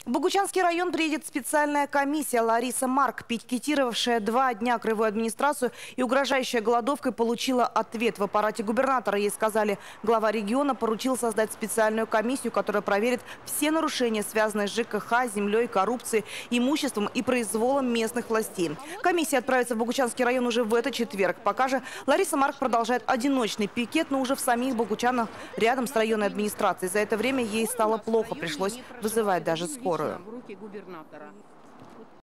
В Богучанский район приедет специальная комиссия. Лариса Марк, пикетировавшая 2 дня краевую администрацию и угрожающая голодовкой, получила ответ в аппарате губернатора. Ей сказали, глава региона поручил создать специальную комиссию, которая проверит все нарушения, связанные с ЖКХ, землей, коррупцией, имуществом и произволом местных властей. Комиссия отправится в Богучанский район уже в этот четверг. Пока же Лариса Марк продолжает одиночный пикет, но уже в самих Богучанах, рядом с районной администрацией. За это время ей стало плохо, пришлось вызывать даже скорую. В руки губернатора.